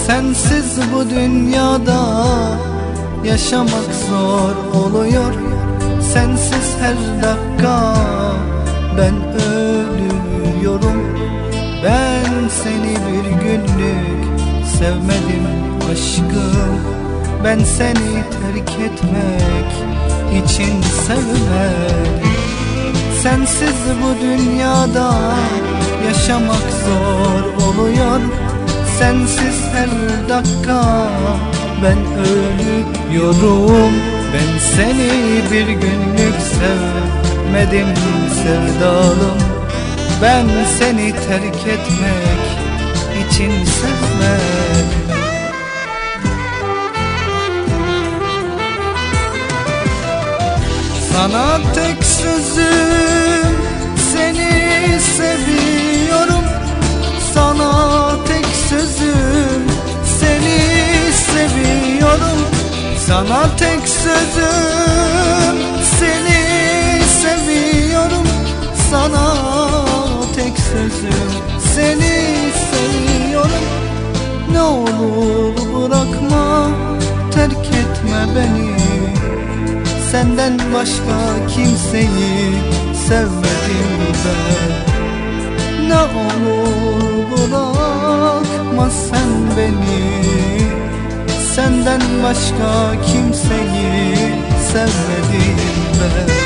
Sensiz bu dünyada yaşamak zor oluyor. Sensiz her dakika ben ölüyorum. Ben seni bir günlük sevmedim aşkım. Ben seni terk etmek için sevmedim. Sensiz bu dünyada yaşamak zor oluyor. Sensiz her dakika ben ölüyorum. Ben seni bir günlük sevmedim sevdalım. Ben seni terk etmek için sevmedim. Sana tek sözüm seni seviyorum. Sana tek sözüm seni seviyorum. Sana tek sözüm seni seviyorum. Sana tek sözüm seni seviyorum. Ne olur bırakma, terk etme beni. Senden başka kimseyi sevmedim ben. Ne olur bırakma sen beni. Senden başka kimseyi sevmedim ben.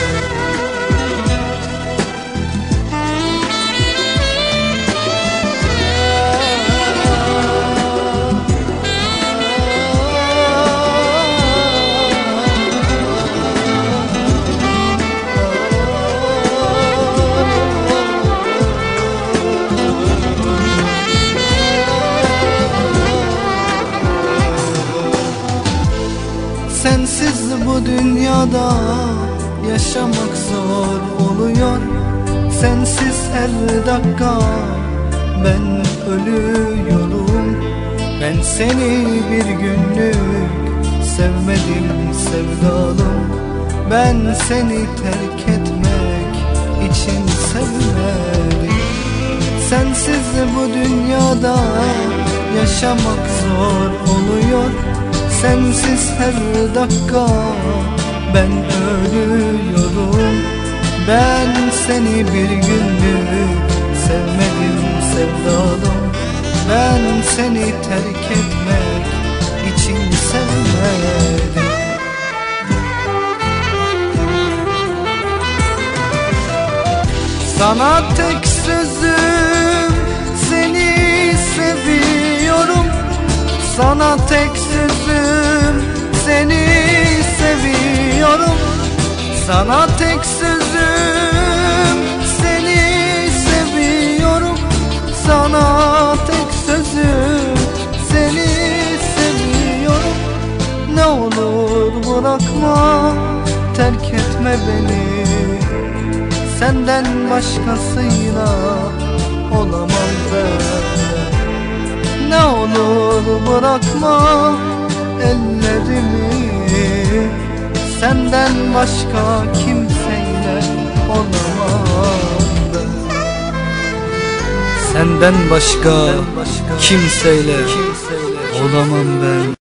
Sensiz bu dünyada yaşamak zor oluyor. Sensiz her dakika ben ölüyorum. Ben seni bir günlük sevmedim sevdalım. Ben seni terk etmek için sevmedim. Sensiz bu dünyada yaşamak zor oluyor. Sensiz her dakika ben ölüyorum. Ben seni bir günlük sevmedim sevdalım. Ben seni terk etmek için sevmedim. Sana tek sözüm seni seviyorum. Sana tek sözüm seni seviyorum. Sana tek sözüm seni seviyorum. Sana tek sözüm seni seviyorum. Ne olur bırakma, terk etme beni. Senden başkasıyla olamam ben. Ne olur bırakma ellerimi. Senden başka kimseyle olamam ben. Senden başka kimseyle olamam ben.